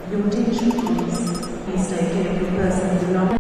Your attention please. Please take care of your personal belongings.